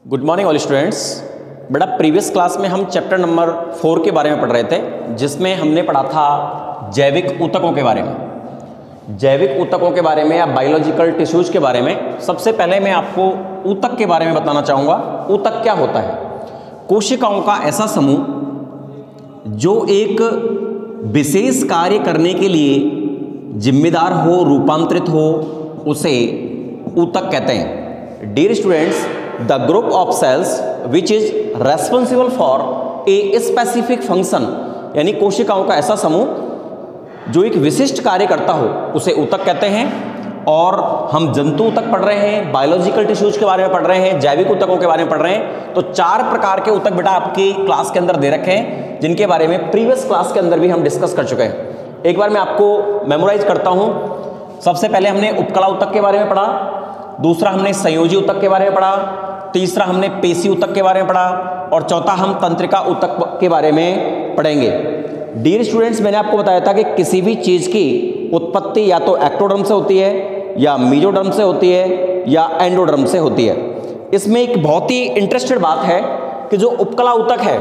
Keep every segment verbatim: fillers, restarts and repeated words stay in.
Good morning all students. बेटा previous class में हम चैप्टर नंबर फोर के बारे में पढ़ रहे थे, जिसमें हमने पढ़ा था जैविक ऊतकों के बारे में। जैविक ऊतकों के बारे में या बायोलॉजिकल टिश्यूज के बारे में सबसे पहले मैं आपको ऊतक के बारे में बताना चाहूँगा। ऊतक क्या होता है? कोशिकाओं का ऐसा समूह जो एक विशेष कार्य करने के लिए जिम्मेदार हो, रूपांतरित हो, उसे ऊतक कहते हैं। Dear students, the group of cells which is responsible for a specific function, यानी कोशिकाओं का ऐसा समूह जो एक विशिष्ट कार्य करता हो उसे ऊतक कहते हैं। और हम जंतु ऊतक पढ़ रहे हैं, बायोलॉजिकल टिश्यूज के बारे में पढ़ रहे हैं, जैविक ऊतकों के बारे में पढ़ रहे हैं। तो चार प्रकार के ऊतक बेटा आपकी क्लास के अंदर दे रखे हैं, जिनके बारे में प्रीवियस क्लास के अंदर भी हम डिस्कस कर चुके हैं। एक बार मैं आपको मेमोराइज करता हूँ। सबसे पहले हमने उपकला ऊतक के बारे में पढ़ा, दूसरा हमने संयोजी ऊतक के बारे में पढ़ा, तीसरा हमने पेशी ऊतक के बारे में पढ़ा, और चौथा हम तंत्रिका ऊतक के बारे में पढ़ेंगे। डियर स्टूडेंट्स, मैंने आपको बताया था कि किसी भी चीज़ की उत्पत्ति या तो एक्टोडर्म से होती है, या मीजोडर्म से होती है, या एंडोडर्म से होती है। इसमें एक बहुत ही इंटरेस्टेड बात है कि जो उपकला ऊतक है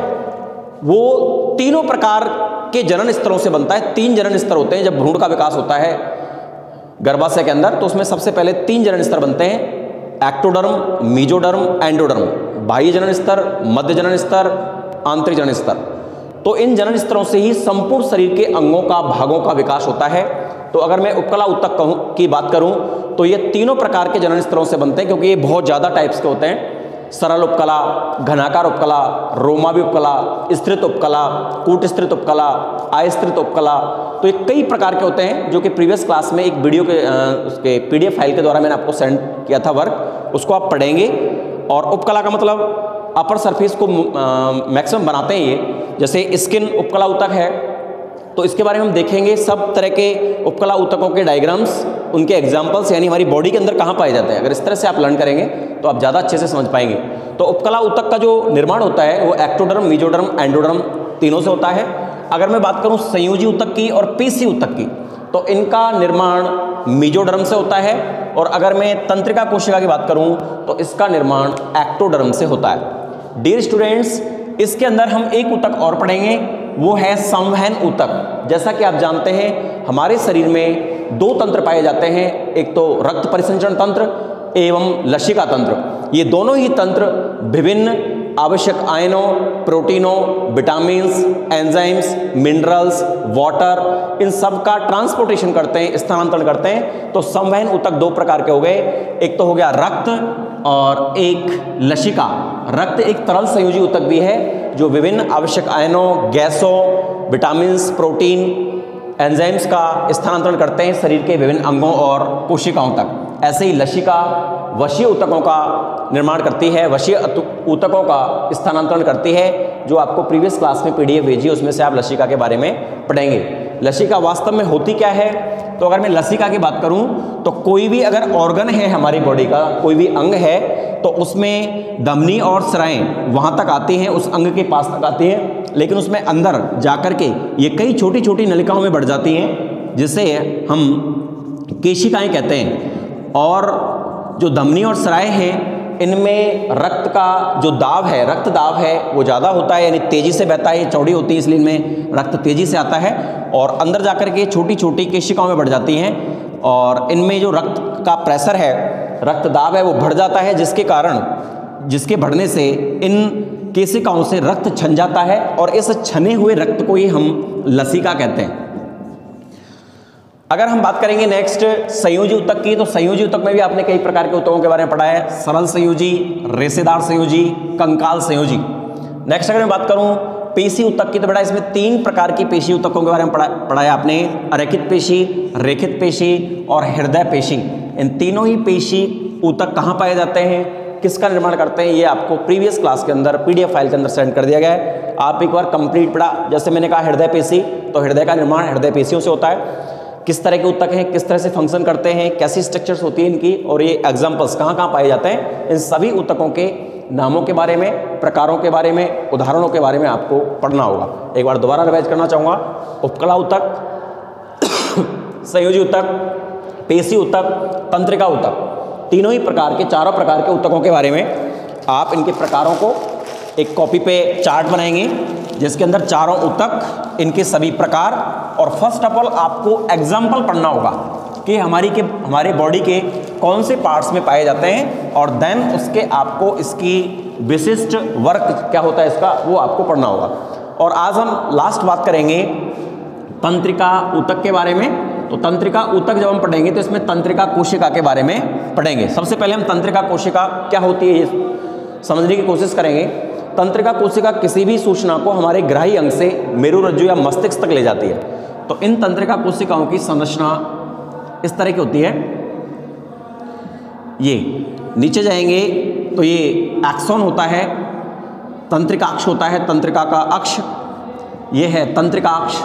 वो तीनों प्रकार के जनन स्तरों से बनता है। तीन जनन स्तर होते हैं। जब भ्रूण का विकास होता है गर्भाशय के अंदर, तो उसमें सबसे पहले तीन जनन स्तर बनते हैं: एक्टोडर्म, मीजोडर्म, एंडोडर्म। बाह्य जनन स्तर, मध्य जनन स्तर, आंतरिक जनन स्तर। तो इन जनन स्तरों से ही संपूर्ण शरीर के अंगों का, भागों का विकास होता है। तो अगर मैं उपकला ऊतक कहूँ की बात करूँ तो ये तीनों प्रकार के जनन स्तरों से बनते हैं, क्योंकि ये बहुत ज़्यादा टाइप्स के होते हैं। सरल उपकला, घनाकार उपकला, रोमावी उपकला, स्त्रित उपकला, कूटस्त्रित उपकला, अस्त्रित उपकला। तो ये कई प्रकार के होते हैं, जो कि प्रीवियस क्लास में एक वीडियो के आ, उसके पीडीएफ फाइल के द्वारा मैंने आपको सेंड किया था वर्क, उसको आप पढ़ेंगे। और उपकला का मतलब अपर सरफेस को मैक्सिमम बनाते हैं ये। जैसे स्किन उपकला ऊतक है, तो इसके बारे में हम देखेंगे। सब तरह के उपकला ऊतकों के डायग्राम्स, उनके एग्जाम्पल्स, यानी हमारी बॉडी के अंदर कहाँ पाए जाते हैं। अगर इस तरह से आप लर्न करेंगे तो आप ज़्यादा अच्छे से समझ पाएंगे। तो उपकला ऊतक का जो निर्माण होता है वो एक्टोडर्म, मीजोडर्म, एंडोडर्म तीनों से होता है। अगर मैं बात करूँ संयोजी ऊतक की और पेशी ऊतक की, तो इनका निर्माण मीजोडर्म से होता है। और अगर मैं तंत्रिका कोशिका की बात करूँ तो इसका निर्माण एक्टोडर्म से होता है। डियर स्टूडेंट्स, इसके अंदर हम एक ऊतक और पढ़ेंगे, वो है संवहन ऊतक। जैसा कि आप जानते हैं हमारे शरीर में दो तंत्र पाए जाते हैं, एक तो रक्त परिसंचरण तंत्र एवं लसिका तंत्र। ये दोनों ही तंत्र विभिन्न आवश्यक आयनों, प्रोटीनों, विटामिन्स, एंजाइम्स, मिनरल्स, वाटर, इन सब का ट्रांसपोर्टेशन करते हैं, स्थानांतरण करते हैं। तो संवहन ऊतक दो प्रकार के हो गए, एक तो हो गया रक्त और एक लसिका। रक्त एक तरल संयोजी ऊतक भी है, जो विभिन्न आवश्यक आयनों, गैसों, विटामिन्स, प्रोटीन, एंजाइम्स का स्थानांतरण करते हैं शरीर के विभिन्न अंगों और कोशिकाओं तक। ऐसे ही लसिका वशीय ऊतकों का निर्माण करती है, वशीय ऊतकों का स्थानांतरण करती है, जो आपको प्रीवियस क्लास में पीडीएफ भेजी है, उसमें से आप लसिका के बारे में पढ़ेंगे। लसिका वास्तव में होती क्या है? तो अगर मैं लसिका की बात करूं तो कोई भी अगर ऑर्गन है हमारी बॉडी का, कोई भी अंग है, तो उसमें धमनी और स्राएं वहां तक आती हैं, उस अंग के पास तक आती हैं, लेकिन उसमें अंदर जाकर के ये कई छोटी छोटी नलिकाओं में बढ़ जाती हैं, जिसे हम केशिकाएं कहते हैं। और जो धमनी और स्राएं हैं, इनमें रक्त का जो दाब है, रक्त दाब है, वो ज़्यादा होता है, यानी तेज़ी से बहता है, चौड़ी होती है, इसलिए इनमें रक्त तेज़ी से आता है और अंदर जाकर के छोटी छोटी केशिकाओं में बढ़ जाती हैं। और इनमें जो रक्त का प्रेशर है, रक्त दाब है, वो बढ़ जाता है, जिसके कारण, जिसके बढ़ने से इन केशिकाओं से रक्त छन जाता है, और इस छने हुए रक्त को ही हम लसिका कहते हैं। अगर हम बात करेंगे नेक्स्ट संयोजी ऊतक की, तो संयोजी ऊतक में भी आपने कई प्रकार के ऊतकों के बारे में पढ़ा है। सरल संयोजी, रेशेदार संयोजी, कंकाल संयोजी। नेक्स्ट अगर मैं बात करूं पेशी ऊतक की, तो बेटा इसमें तीन प्रकार की पेशी ऊतकों के बारे में पढ़ा पढ़ा है आपने। अरेखित पेशी, रेखित पेशी और हृदय पेशी। इन तीनों ही पेशी ऊतक कहाँ पाए जाते हैं, किसका निर्माण करते हैं, ये आपको प्रीवियस क्लास के अंदर पीडीएफ फाइल के अंदर सेंड कर दिया गया है। आप एक बार कंप्लीट पढ़ा। जैसे मैंने कहा हृदय पेशी, तो हृदय का निर्माण हृदय पेशियों से होता है। किस तरह के ऊतक हैं, किस तरह से फंक्शन करते हैं, कैसी स्ट्रक्चर्स होती हैं इनकी, और ये एग्जाम्पल्स कहाँ कहाँ पाए जाते हैं, इन सभी ऊतकों के नामों के बारे में, प्रकारों के बारे में, उदाहरणों के बारे में आपको पढ़ना होगा। एक बार दोबारा रिवाइज करना चाहूँगा। उपकला ऊतक, संयोजी ऊतक, पेशी ऊतक, तंत्रिका ऊतक, तीनों ही प्रकार के, चारों प्रकार के ऊतकों के बारे में आप इनके प्रकारों को एक कॉपी पे चार्ट बनाएंगे जिसके अंदर चारों ऊतक, इनके सभी प्रकार, और फर्स्ट ऑफ ऑल आपको एग्जाम्पल पढ़ना होगा कि हमारी के हमारे बॉडी के कौन से पार्ट्स में पाए जाते हैं, और देन उसके आपको इसकी विशिष्ट वर्क क्या होता है इसका वो आपको पढ़ना होगा। और आज हम लास्ट बात करेंगे तंत्रिका ऊतक के बारे में। तो तंत्रिका ऊतक जब हम पढ़ेंगे तो इसमें तंत्रिका कोशिका के बारे में पढ़ेंगे। सबसे पहले हम तंत्रिका कोशिका क्या होती है ये समझने की कोशिश करेंगे। तंत्रिका कोशिका किसी भी सूचना को हमारे ग्राही अंग से मेरुरज्जु या मस्तिष्क तक ले जाती है। तो इन तंत्रिका कोशिकाओं की संरचना इस तरह की होती है। ये नीचे जाएंगे तो ये एक्सॉन होता है, तंत्रिका अक्ष होता है, तंत्रिका का अक्ष, ये है तंत्रिका अक्ष,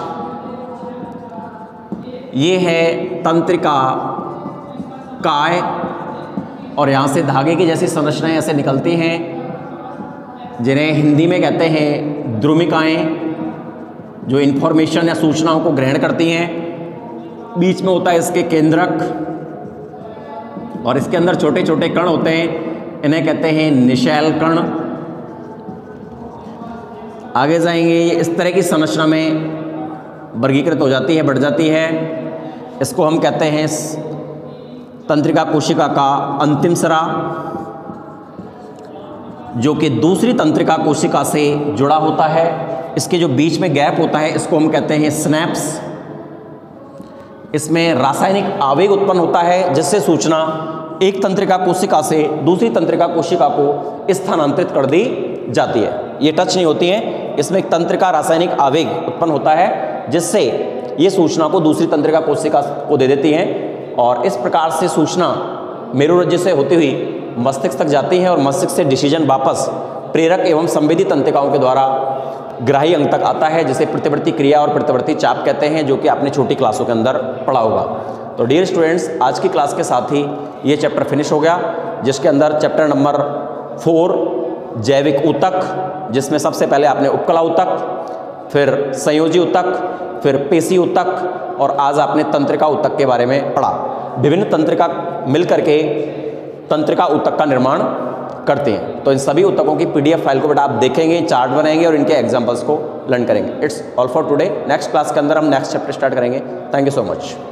ये है तंत्रिका काय, और यहाँ से धागे की जैसी संरचनाएं ऐसे निकलती हैं जिन्हें हिंदी में कहते हैं द्रुमिकाएं, जो इन्फॉर्मेशन या सूचनाओं को ग्रहण करती हैं। बीच में होता है इसके केंद्रक, और इसके अंदर छोटे छोटे कण होते हैं, इन्हें कहते हैं निशैल कण। आगे जाएंगे, ये इस तरह की संरचना में वर्गीकृत हो जाती है, बढ़ जाती है। इसको हम कहते हैं तंत्रिका कोशिका का अंतिम सिरा, जो कि दूसरी तंत्रिका कोशिका से जुड़ा होता है। इसके जो बीच में गैप होता है इसको हम कहते हैं स्नैप्स। इसमें रासायनिक आवेग उत्पन्न होता है जिससे सूचना एक तंत्रिका कोशिका से दूसरी तंत्रिका कोशिका को स्थानांतरित कर दी जाती है। ये टच नहीं होती है, इसमें एक तंत्रिका रासायनिक आवेग उत्पन्न होता है जिससे ये सूचना को दूसरी तंत्रिका कोशिका को दे देती है, और इस प्रकार से सूचना मेरुरज्जु से होती हुई मस्तिष्क तक जाती है, और मस्तिष्क से डिसीजन वापस प्रेरक एवं संवेदी तंत्रिकाओं के द्वारा ग्राही अंग तक आता है, जिसे प्रतिवर्ती क्रिया और प्रतिवर्ती चाप कहते हैं, जो कि आपने छोटी क्लासों के अंदर पढ़ा होगा। तो डियर स्टूडेंट्स, आज की क्लास के साथ ही ये चैप्टर फिनिश हो गया, जिसके अंदर चैप्टर नंबर फोर जैविक ऊतक, जिसमें सबसे पहले आपने उपकला ऊतक, फिर संयोजी ऊतक, फिर पेशी ऊतक, और आज आपने तंत्रिका ऊतक के बारे में पढ़ा। विभिन्न तंत्रिका मिलकर के तंत्रिका ऊतक का निर्माण करते हैं। तो इन सभी ऊतकों की पीडीएफ फाइल को बेटा आप देखेंगे, चार्ट बनाएंगे और इनके एग्जांपल्स को लर्न करेंगे। It's all for today. Next class के अंदर हम नेक्स्ट चैप्टर स्टार्ट करेंगे। Thank you so much.